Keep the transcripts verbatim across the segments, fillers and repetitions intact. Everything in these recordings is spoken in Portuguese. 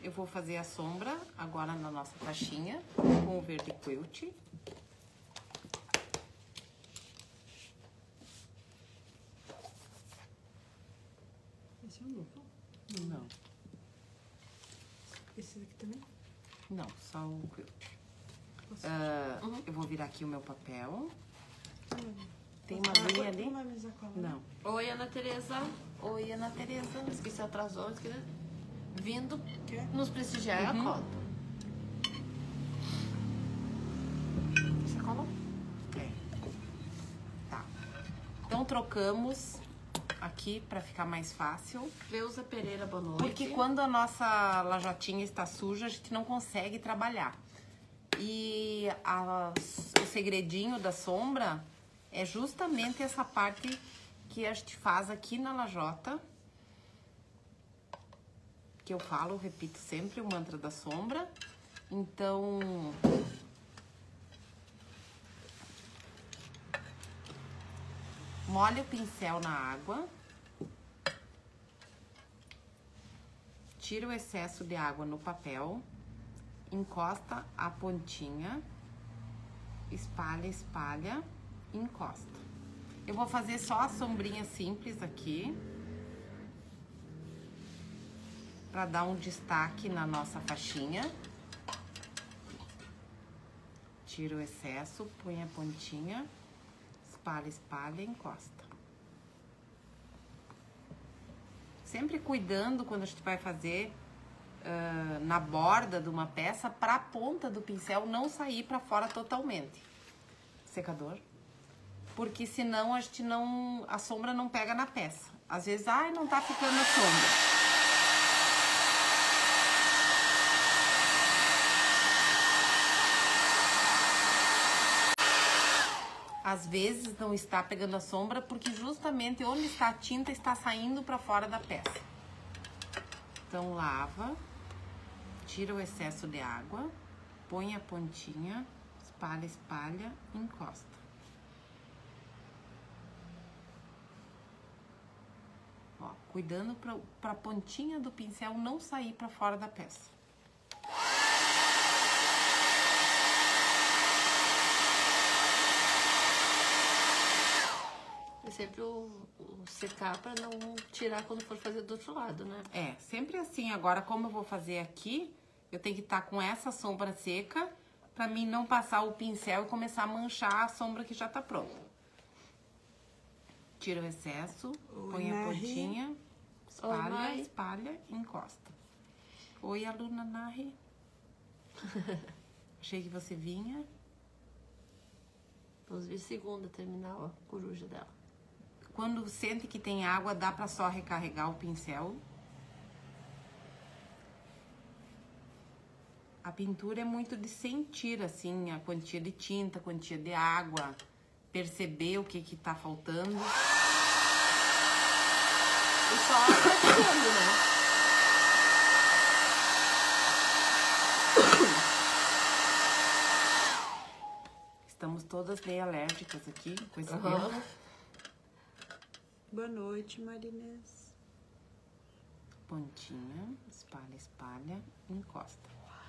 eu vou fazer a sombra agora na nossa faixinha com o verde quilt. Esse é o novo? Não. Esse daqui também? Não, só o quilt. Uh, uhum. Eu vou virar aqui o meu papel. Tem uma linha ali? Não vai me usar cola, não. Oi, Ana Tereza. Oi, Ana Tereza. Esqueci, atrasou. Esqueci. Vindo Quê? nos prestigiar uhum. a cola. Você colou? É. Tá. Então, trocamos aqui pra ficar mais fácil. Cleusa Pereira, boa noite. Porque quando a nossa lajotinha está suja, a gente não consegue trabalhar. E a, o segredinho da sombra é justamente essa parte que a gente faz aqui na lajota. Que eu falo, repito sempre o mantra da sombra. Então, molhe o pincel na água. Tira o excesso de água no papel. Encosta a pontinha. Espalha, espalha, encosta. Eu vou fazer só a sombrinha simples aqui. Para dar um destaque na nossa faixinha. Tira o excesso, põe a pontinha, espalha, espalha, encosta. Sempre cuidando quando a gente vai fazer uh, na borda de uma peça, para a ponta do pincel não sair para fora totalmente. Secador. Porque senão a gente não, a sombra não pega na peça. Às vezes, ai, não tá ficando a sombra. Às vezes não está pegando a sombra porque justamente onde está a tinta está saindo para fora da peça. Então lava, tira o excesso de água, põe a pontinha, espalha, espalha, encosta. Ó, cuidando para a pontinha do pincel não sair para fora da peça. Sempre o, o secar para não tirar quando for fazer do outro lado, né? É, sempre assim. Agora, como eu vou fazer aqui, eu tenho que estar com essa sombra seca para mim não passar o pincel e começar a manchar a sombra que já tá pronta. Tira o excesso, Oi, põe a pontinha, espalha, Oi, espalha, encosta. Oi, aluna Nari. Achei que você vinha. Vamos ver segunda terminar a coruja dela. Quando sente que tem água, dá pra só recarregar o pincel. A pintura é muito de sentir, assim, a quantia de tinta, a quantia de água, perceber o que que tá faltando. E só praticando, né? Estamos todas meio alérgicas aqui com esse uhum. tempo. Boa noite, Marinês. Pontinha, espalha, espalha, encosta.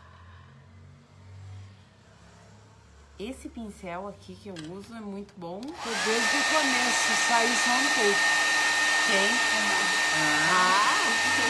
Esse pincel aqui que eu uso é muito bom. Foi desde o começo, saiu só um pouco. Quem? Ah. ah.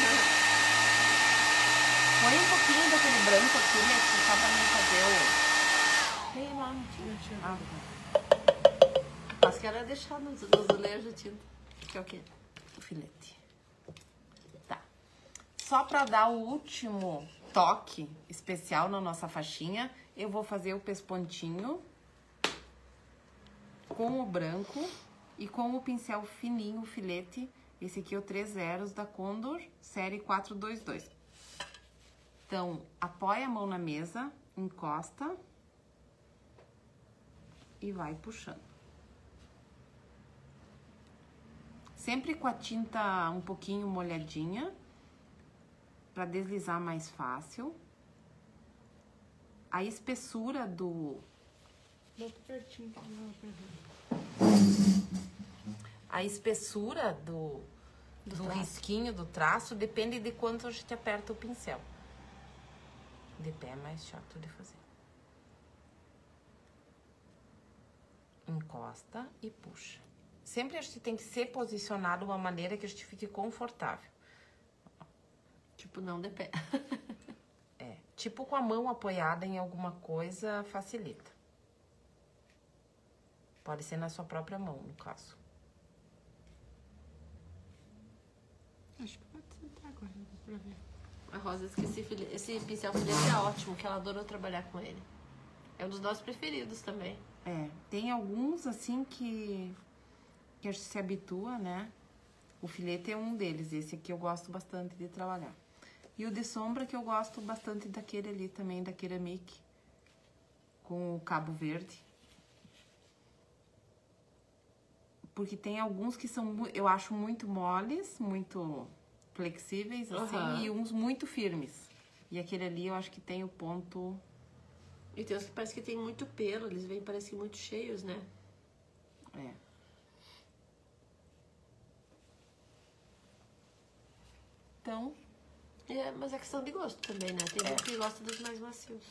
Põe um pouquinho daquele branco aqui, né? Só pra mim fazer o... Tem lá, não tinha. Ah, acho que era deixar nos, nos azulejos de tinta. Que é o quê? O filete. Tá. Só pra dar o último toque especial na nossa faixinha, eu vou fazer o pespontinho com o branco e com o pincel fininho, o filete. Esse aqui é o três zeros da Condor, série quatro dois dois. Então, apoia a mão na mesa, encosta e vai puxando. Sempre com a tinta um pouquinho molhadinha, para deslizar mais fácil. A espessura do... Bota pertinho que não A espessura do, do, do risquinho, do traço, depende de quanto a gente aperta o pincel. De pé é mais chato de fazer. Encosta e puxa. Sempre a gente tem que ser posicionado de uma maneira que a gente fique confortável. Tipo, não de pé. É, tipo com a mão apoiada em alguma coisa, facilita. Pode ser na sua própria mão, no caso. Acho que pode sentar agora pra ver. A Rosa disse que esse, file- esse pincel filete é ótimo, que ela adorou trabalhar com ele. É um dos nossos preferidos também. É, tem alguns assim que, que a gente se habitua, né? O filete é um deles, esse aqui eu gosto bastante de trabalhar. E o de sombra que eu gosto bastante daquele ali também, da Ceramic, com o cabo verde. Porque tem alguns que são, mu- eu acho, muito moles, muito flexíveis, assim, Aham. e uns muito firmes. E aquele ali eu acho que tem o ponto... E tem uns que parece que tem muito pelo, eles vêm, parecem muito cheios, né? É. Então, É, mas é questão de gosto também, né? Tem gente que gosta dos mais macios.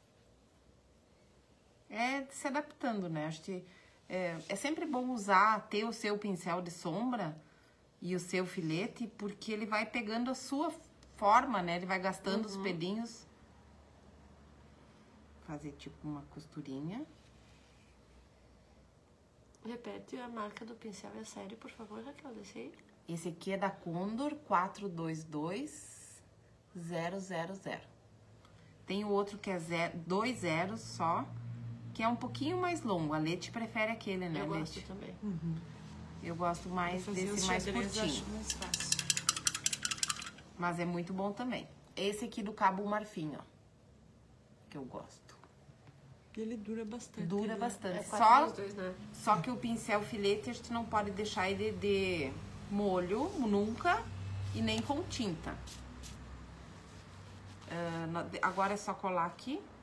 é se adaptando, né? Acho que é, é sempre bom usar, ter o seu pincel de sombra e o seu filete, porque ele vai pegando a sua forma, né? Ele vai gastando os pelinhos. Fazer tipo uma costurinha. Repete a marca do pincel e a série, por favor, Raquel, desce aí. Esse aqui é da Condor quatro dois dois zero zero zero. Tem o outro que é zero, dois zeros só, que é um pouquinho mais longo. A Leti prefere aquele, né, Eu gosto Leti? também. Eu gosto mais Fazer desse os mais xadrez eu curtinho. acho mais fácil. Mas é muito bom também. Esse aqui do Cabo Marfim, ó. Que eu gosto. Ele dura bastante. Dura né? bastante. É Só, quatro dos dois, né? só que o pincel filete a gente não pode deixar ele de molho nunca e nem com tinta. Ah, na- agora é só colar aqui.